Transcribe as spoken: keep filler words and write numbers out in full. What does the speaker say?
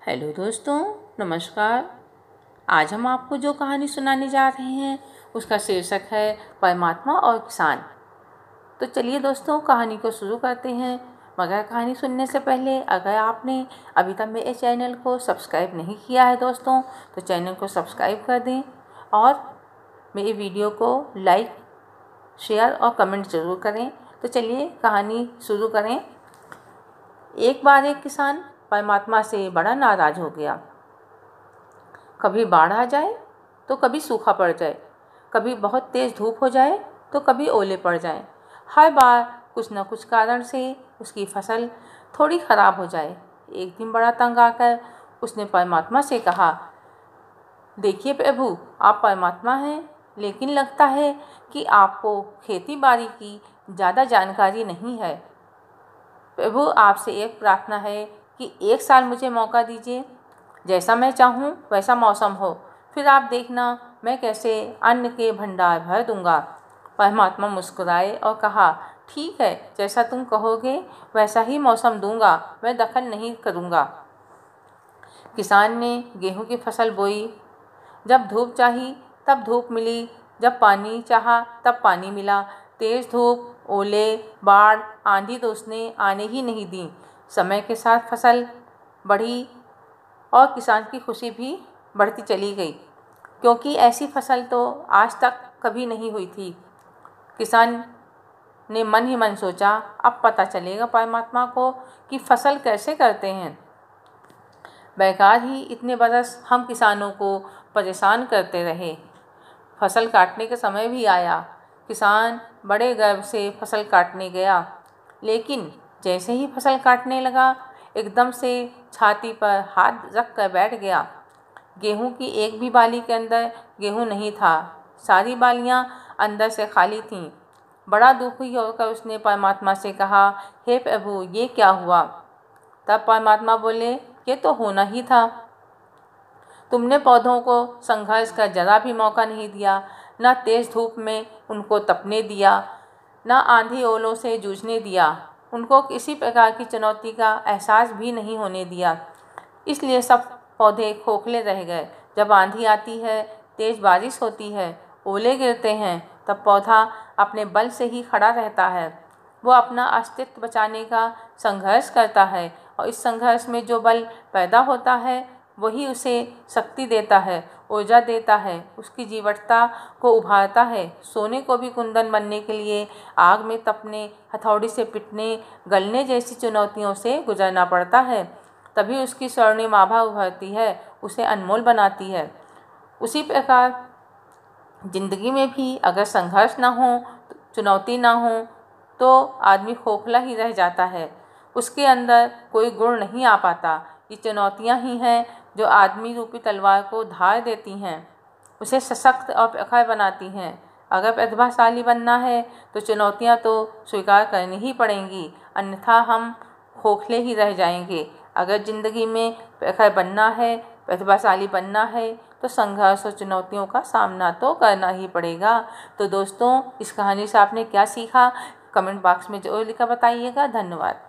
Hello दोस्तों, नमस्कार। आज हम आपको जो कहानी सुनाने जा रहे हैं उसका शीर्षक है परमात्मा और किसान। तो चलिए दोस्तों, कहानी को शुरू करते हैं। मगर कहानी सुनने से पहले अगर आपने अभी तक मेरे चैनल को सब्सक्राइब नहीं किया है दोस्तों, तो चैनल को सब्सक्राइब कर दें और मेरी वीडियो को लाइक, शेयर और कमेंट ज़रूर करें। तो चलिए कहानी शुरू करें। एक बार एक किसान परमात्मा से बड़ा नाराज़ हो गया। कभी बाढ़ आ जाए तो कभी सूखा पड़ जाए, कभी बहुत तेज़ धूप हो जाए तो कभी ओले पड़ जाएं। हर बार कुछ न कुछ कारण से उसकी फसल थोड़ी ख़राब हो जाए। एक दिन बड़ा तंग आकर उसने परमात्मा से कहा, देखिए प्रभु, आप परमात्मा हैं, लेकिन लगता है कि आपको खेती बाड़ी की ज़्यादा जानकारी नहीं है। प्रभु, आपसे एक प्रार्थना है कि एक साल मुझे मौका दीजिए। जैसा मैं चाहूँ वैसा मौसम हो, फिर आप देखना मैं कैसे अन्न के भंडार भर दूंगा। परमात्मा मुस्कुराए और कहा, ठीक है, जैसा तुम कहोगे वैसा ही मौसम दूंगा, मैं दखल नहीं करूँगा। किसान ने गेहूं की फसल बोई। जब धूप चाही तब धूप मिली, जब पानी चाहा तब पानी मिला। तेज़ धूप, ओले, बाढ़, आंधी तो उसने आने ही नहीं दी। समय के साथ फसल बढ़ी और किसान की खुशी भी बढ़ती चली गई, क्योंकि ऐसी फसल तो आज तक कभी नहीं हुई थी। किसान ने मन ही मन सोचा, अब पता चलेगा परमात्मा को कि फसल कैसे करते हैं। बेकार ही इतने बरस हम किसानों को परेशान करते रहे। फसल काटने का समय भी आया। किसान बड़े गर्व से फसल काटने गया, लेकिन जैसे ही फसल काटने लगा, एकदम से छाती पर हाथ रख कर बैठ गया। गेहूं की एक भी बाली के अंदर गेहूं नहीं था, सारी बालियां अंदर से खाली थीं। बड़ा दुखी होकर उसने परमात्मा से कहा, हे प्रभु, ये क्या हुआ? तब परमात्मा बोले, ये तो होना ही था। तुमने पौधों को संघर्ष का जरा भी मौका नहीं दिया, न तेज़ धूप में उनको तपने दिया, न आंधी ओलों से जूझने दिया, उनको किसी प्रकार की चुनौती का एहसास भी नहीं होने दिया। इसलिए सब पौधे खोखले रह गए। जब आंधी आती है, तेज़ बारिश होती है, ओले गिरते हैं, तब पौधा अपने बल से ही खड़ा रहता है। वो अपना अस्तित्व बचाने का संघर्ष करता है, और इस संघर्ष में जो बल पैदा होता है वही उसे शक्ति देता है, ऊर्जा देता है, उसकी जीवटता को उभारता है। सोने को भी कुंदन बनने के लिए आग में तपने, हथौड़ी से पिटने, गलने जैसी चुनौतियों से गुजरना पड़ता है, तभी उसकी स्वर्णिम आभा उभरती है, उसे अनमोल बनाती है। उसी प्रकार जिंदगी में भी अगर संघर्ष ना हो, चुनौती ना हो, तो आदमी खोखला ही रह जाता है, उसके अंदर कोई गुण नहीं आ पाता। ये चुनौतियाँ ही हैं जो आदमी रूपी तलवार को धार देती हैं, उसे सशक्त और प्रखर बनाती हैं। अगर प्रतिभाशाली बनना है तो चुनौतियाँ तो स्वीकार करनी ही पड़ेंगी, अन्यथा हम खोखले ही रह जाएंगे। अगर ज़िंदगी में प्रखर बनना है, प्रतिभाशाली बनना है, तो संघर्ष और चुनौतियों का सामना तो करना ही पड़ेगा। तो दोस्तों, इस कहानी से आपने क्या सीखा, कमेंट बॉक्स में जरूर लिखकर बताइएगा। धन्यवाद।